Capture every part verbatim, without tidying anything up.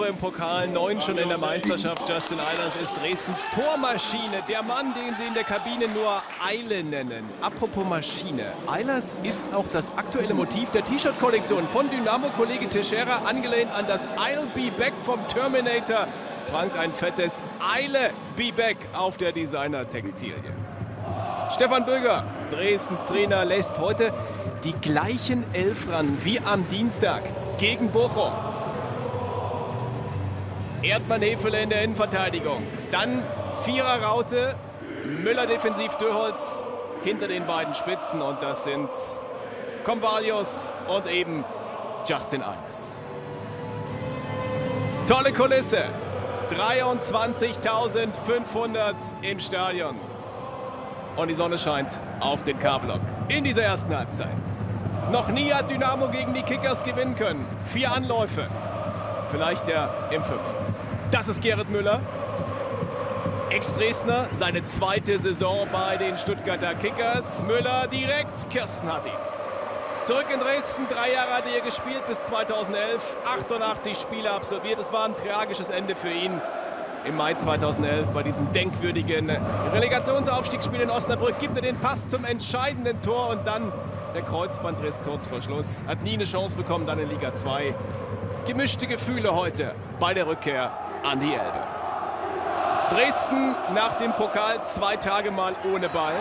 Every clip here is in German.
im Pokal, neun schon in der Meisterschaft. Justin Eilers ist Dresdens Tormaschine. Der Mann, den sie in der Kabine nur Eile nennen. Apropos Maschine. Eilers ist auch das aktuelle Motiv der T-Shirt-Kollektion von Dynamo-Kollege Teixeira, angelehnt an das I'll be back vom Terminator. Prangt ein fettes Eile be back auf der Designer-Textilie. Stefan Böger, Dresdens Trainer, lässt heute die gleichen Elf ran wie am Dienstag gegen Bochum. Erdmann, Hefele in der Innenverteidigung. Dann Vierer-Raute, Müller defensiv, Döholz hinter den beiden Spitzen. Und das sind Komvalios und eben Justin Eilers. Tolle Kulisse. dreiundzwanzigtausendfünfhundert im Stadion. Und die Sonne scheint auf den K-Block in dieser ersten Halbzeit. Noch nie hat Dynamo gegen die Kickers gewinnen können. Vier Anläufe. Vielleicht der im fünften. Das ist Gerrit Müller. Ex-Dresdner, seine zweite Saison bei den Stuttgarter Kickers. Müller direkt, Kirsten hat ihn. Zurück in Dresden, drei Jahre hat er gespielt bis zweitausendelf. achtundachtzig Spiele absolviert. Es war ein tragisches Ende für ihn. Im Mai zweitausendelf bei diesem denkwürdigen Relegationsaufstiegsspiel in Osnabrück gibt er den Pass zum entscheidenden Tor und dann der Kreuzbandriss kurz vor Schluss. Hat nie eine Chance bekommen, dann in Liga zwei. Gemischte Gefühle heute bei der Rückkehr an die Elbe. Dresden nach dem Pokal zwei Tage mal ohne Ball.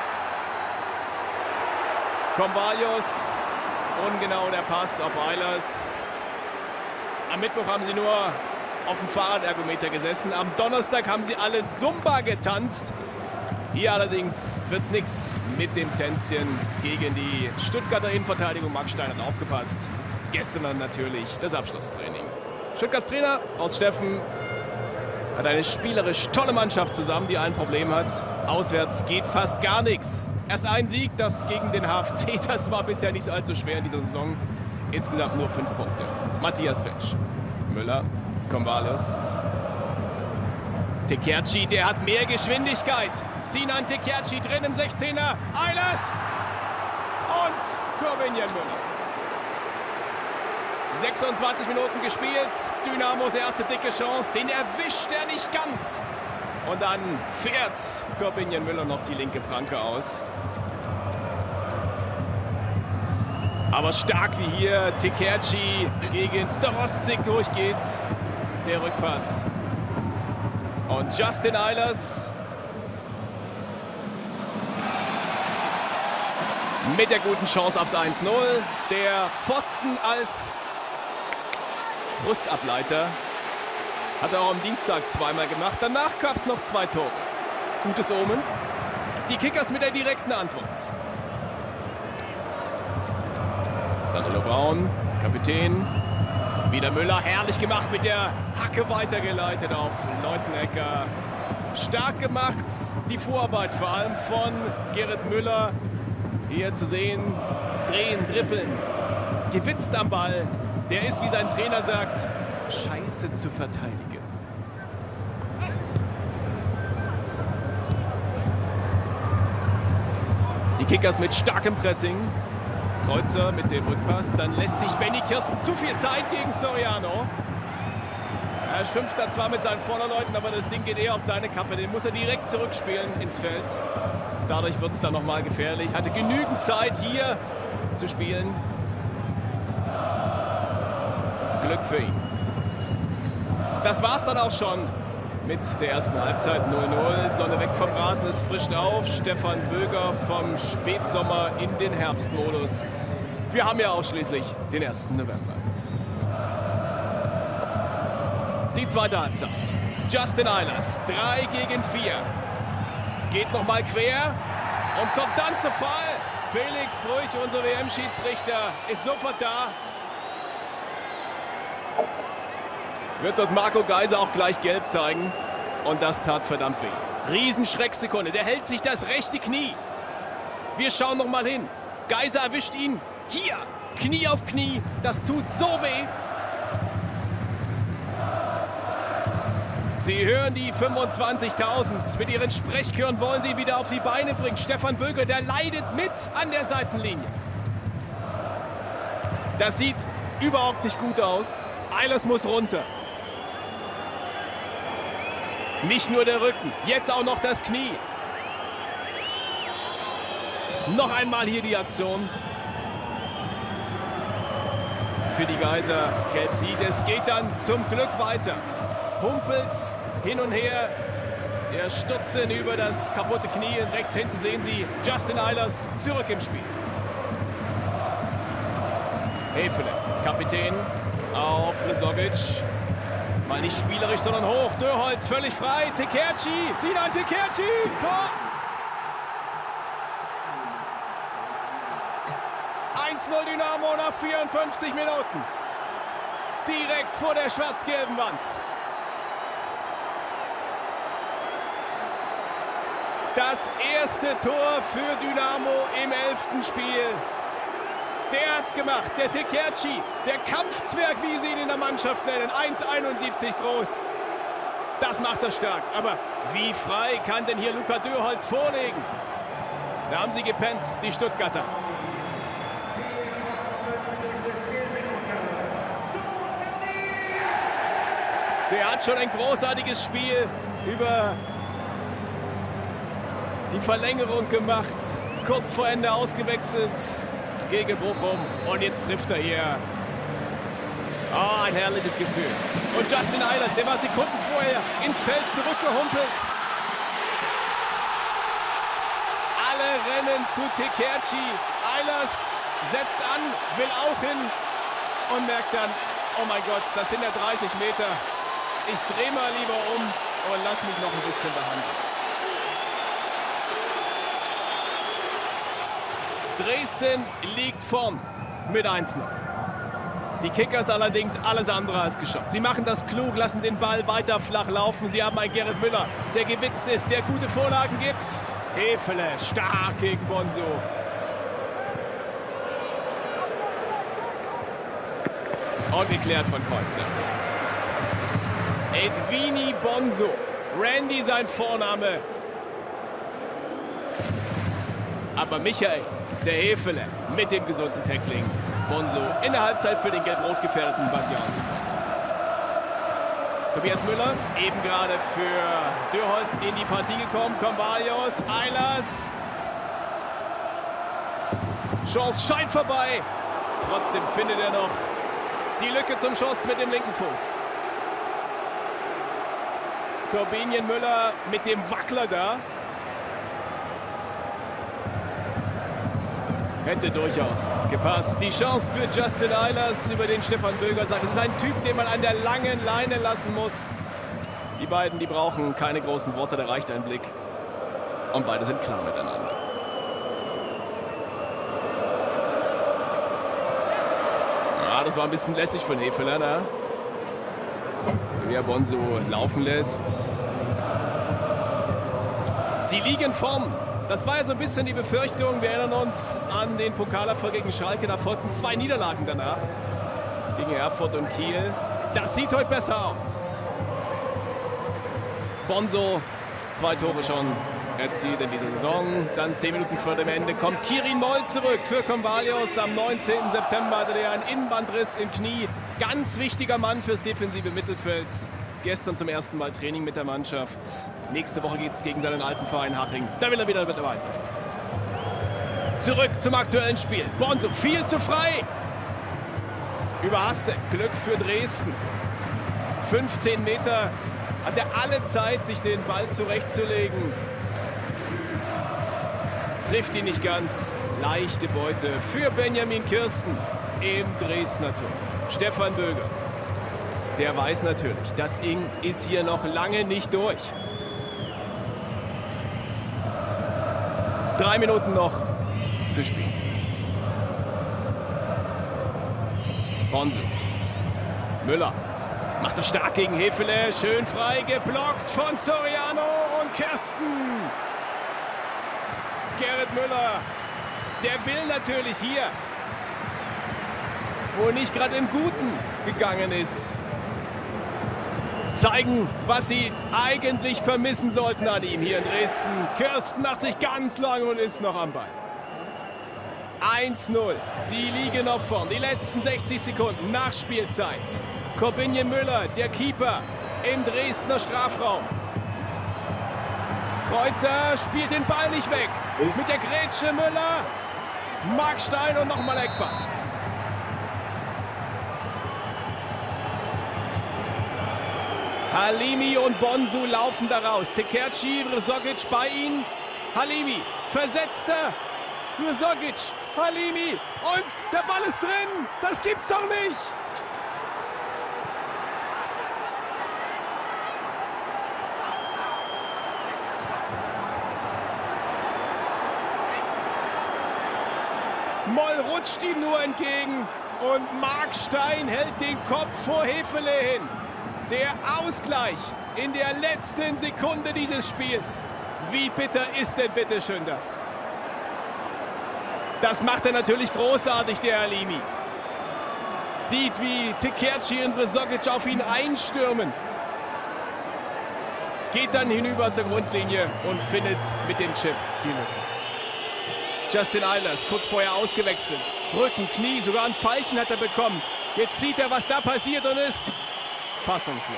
Komvalios, ungenau der Pass auf Eilers. Am Mittwoch haben sie nur auf dem Fahrradergometer gesessen. Am Donnerstag haben sie alle Zumba getanzt. Hier allerdings wird es nichts mit dem Tänzchen gegen die Stuttgarter Innenverteidigung. Marc Stein hat aufgepasst. Gestern dann natürlich das Abschlusstraining. Stuttgarts Trainer aus Steffen hat eine spielerisch tolle Mannschaft zusammen, die ein Problem hat. Auswärts geht fast gar nichts. Erst ein Sieg, das gegen den H F C. Das war bisher nicht allzu schwer in dieser Saison. Insgesamt nur fünf Punkte. Matthias Fitsch. Müller. Komvalios. Tekerci, der hat mehr Geschwindigkeit. Sinan Tekerci drin im sechzehner. Eilers und Korbinian Müller. sechsundzwanzig Minuten gespielt. Dynamos erste dicke Chance. Den erwischt er nicht ganz. Und dann fährt Korbinian Müller noch die linke Pranke aus. Aber stark wie hier Tekerci gegen Starostik durchgeht. Der Rückpass. Und Justin Eilers mit der guten Chance aufs eins null. Der Pfosten als Frustableiter hat er auch am Dienstag zweimal gemacht. Danach gab es noch zwei Tore. Gutes Omen. Die Kickers mit der direkten Antwort. Sandro Braun, Kapitän. Wieder Müller, herrlich gemacht, mit der Hacke weitergeleitet auf Leutenecker. Stark gemacht, die Vorarbeit vor allem von Gerrit Müller. Hier zu sehen, drehen, dribbeln, gewitzt am Ball. Der ist, wie sein Trainer sagt, scheiße zu verteidigen. Die Kickers mit starkem Pressing. Kreuzer mit dem Rückpass. Dann lässt sich Benny Kirsten zu viel Zeit gegen Soriano. Er schimpft da zwar mit seinen Vorderleuten, aber das Ding geht eher auf seine Kappe. Den muss er direkt zurückspielen ins Feld. Dadurch wird es dann nochmal gefährlich. Hatte genügend Zeit hier zu spielen. Glück für ihn. Das war's dann auch schon mit der ersten Halbzeit. null null. Sonne weg vom Rasen, es frischt auf. Stefan Böger vom Spätsommer in den Herbstmodus. Wir haben ja auch schließlich den ersten November. Die zweite Halbzeit. Justin Eilers, drei gegen vier. Geht nochmal quer und kommt dann zu Fall. Felix Brüch, unser W M-Schiedsrichter, ist sofort da. Wird dort Marco Geiser auch gleich gelb zeigen. Und das tat verdammt weh. Riesenschrecksekunde. Der hält sich das rechte Knie. Wir schauen noch mal hin. Geiser erwischt ihn. Hier. Knie auf Knie. Das tut so weh. Sie hören die fünfundzwanzigtausend. Mit ihren Sprechchören wollen sie wieder auf die Beine bringen. Stefan Böger, der leidet mit an der Seitenlinie. Das sieht überhaupt nicht gut aus. Eilers muss runter. Nicht nur der Rücken, jetzt auch noch das Knie. Noch einmal hier die Aktion. Für die Geiser gelb sieht, es geht dann zum Glück weiter. Humpels hin und her. Der Stutzen über das kaputte Knie. Und rechts hinten sehen Sie Justin Eilers zurück im Spiel. Hefele, Kapitän auf Rezovic. Mal nicht spielerisch, sondern hoch. Dürholz völlig frei. Tekerci, Sinan Tekerci, Tor! eins null Dynamo nach vierundfünfzig Minuten. Direkt vor der schwarz-gelben Wand. Das erste Tor für Dynamo im elften Spiel. Der hat's gemacht, der Tekerci, der Kampfzwerg, wie sie ihn in der Mannschaft nennen. eins einundsiebzig groß. Das macht er stark. Aber wie frei kann denn hier Luca Dürholz vorlegen? Da haben sie gepennt, die Stuttgarter. Der hat schon ein großartiges Spiel über die Verlängerung gemacht. Kurz vor Ende ausgewechselt gegen Bochum. Und jetzt trifft er hier. Oh, ein herrliches Gefühl. Und Justin Eilers, der war Sekunden vorher ins Feld zurückgehumpelt. Alle rennen zu Tekerci. Eilers setzt an, will auch hin und merkt dann, oh mein Gott, das sind ja dreißig Meter. Ich drehe mal lieber um und lass mich noch ein bisschen behandeln. Dresden liegt vorn mit eins null. Die Kickers allerdings alles andere als geschockt. Sie machen das klug, lassen den Ball weiter flach laufen. Sie haben einen Gerrit Müller, der gewitzt ist, der gute Vorlagen gibt. Hefele stark gegen Bonzo. Und geklärt von Kreuzer. Edwini Bonzo. Randy sein Vorname. Aber Michael, der Hefele, mit dem gesunden Tackling. Bonzo in der Halbzeit für den gelb-rot gefährdeten Badian. Tobias Müller, eben gerade für Dürholz in die Partie gekommen. Kombalios, Eilers. Chance scheint vorbei. Trotzdem findet er noch die Lücke zum Schuss mit dem linken Fuß. Corbinian Müller mit dem Wackler da. Hätte durchaus gepasst. Die Chance für Justin Eilers, über den Stefan Böger sagt, es ist ein Typ, den man an der langen Leine lassen muss. Die beiden, die brauchen keine großen Worte, da reicht ein Blick. Und beide sind klar miteinander. Ja, das war ein bisschen lässig von Hefele, ne? Wie er Bonzo laufen lässt. Sie liegen vorn. Das war ja so ein bisschen die Befürchtung. Wir erinnern uns an den Pokalerfolg gegen Schalke. Da folgten zwei Niederlagen danach. Gegen Erfurt und Kiel. Das sieht heute besser aus. Bonzo, zwei Tore schon erzielt in dieser Saison. Dann zehn Minuten vor dem Ende kommt Quirin Moll zurück für Kombalios. Am neunzehnten September hatte er einen Innenbandriss im Knie. Ganz wichtiger Mann fürs defensive Mittelfeld. Gestern zum ersten Mal Training mit der Mannschaft. Nächste Woche geht es gegen seinen alten Verein Haching. Da will er wieder dabei sein. Zurück zum aktuellen Spiel. Bonzo viel zu frei. Überhastet. Glück für Dresden. fünfzehn Meter hat er alle Zeit, sich den Ball zurechtzulegen. Trifft ihn nicht ganz. Leichte Beute für Benjamin Kirsten im Dresdner Tor. Stefan Böger. Der weiß natürlich, das Ding ist hier noch lange nicht durch. Drei Minuten noch zu spielen. Bonzo. Müller. Macht er stark gegen Hefele. Schön frei geblockt von Soriano und Kirsten. Gerrit Müller. Der will natürlich hier, wo nicht gerade im Guten gegangen ist, zeigen, was sie eigentlich vermissen sollten an ihm hier in Dresden. Kirsten macht sich ganz lang und ist noch am Ball. eins null. Sie liegen noch vorn. Die letzten sechzig Sekunden Nachspielzeit. Corbinian Müller, der Keeper im Dresdner Strafraum. Kreuzer spielt den Ball nicht weg. Mit der Grätsche Müller. Marc Stein und nochmal Eckball. Halimi und Bonsu laufen da raus. Tekerci, Vrsogic bei ihnen. Halimi, versetzter. Vrsogic, Halimi und der Ball ist drin. Das gibt's doch nicht. Moll rutscht ihm nur entgegen und Marc Stein hält den Kopf vor Hefele hin. Der Ausgleich in der letzten Sekunde dieses Spiels. Wie bitter ist denn bitte schön das? Das macht er natürlich großartig, der Halimi. Sieht, wie Tekerci und Vrsogic auf ihn einstürmen. Geht dann hinüber zur Grundlinie und findet mit dem Chip die Lücke. Justin Eilers, kurz vorher ausgewechselt. Rücken, Knie, sogar ein Pfeilchen hat er bekommen. Jetzt sieht er, was da passiert und ist fassungslos.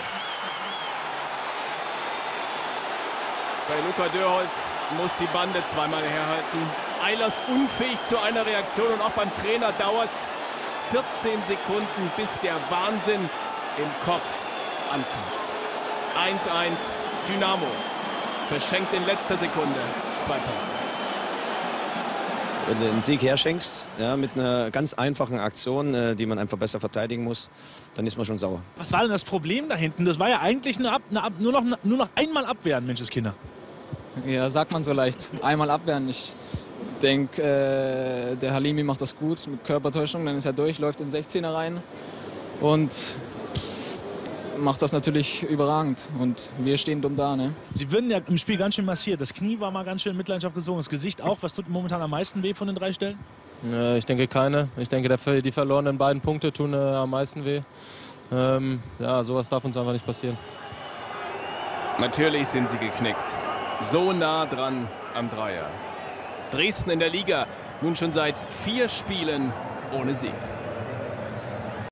Bei Luka Dörholz muss die Bande zweimal herhalten. Eilers unfähig zu einer Reaktion und auch beim Trainer dauert es vierzehn Sekunden, bis der Wahnsinn im Kopf ankommt. eins eins, Dynamo verschenkt in letzter Sekunde zwei Punkte. Wenn du den Sieg herschenkst, ja, mit einer ganz einfachen Aktion, äh, die man einfach besser verteidigen muss, dann ist man schon sauer. Was war denn das Problem da hinten? Das war ja eigentlich eine Ab, eine Ab, nur, noch, nur noch einmal abwehren, Menscheskinder. Ja, sagt man so leicht. Einmal abwehren. Ich denke, äh, der Halimi macht das gut mit Körpertäuschung. Dann ist er durch, läuft in den sechzehner rein und macht das natürlich überragend. Und wir stehen dumm da. Ne? Sie werden ja im Spiel ganz schön massiert. Das Knie war mal ganz schön in Mitleidenschaft gezogen. Das Gesicht auch. Was tut momentan am meisten weh von den drei Stellen? Äh, ich denke keine. Ich denke, der, die verlorenen beiden Punkte tun äh, am meisten weh. Ähm, ja, sowas darf uns einfach nicht passieren. Natürlich sind sie geknickt. So nah dran am Dreier. Dresden in der Liga nun schon seit vier Spielen ohne Sieg.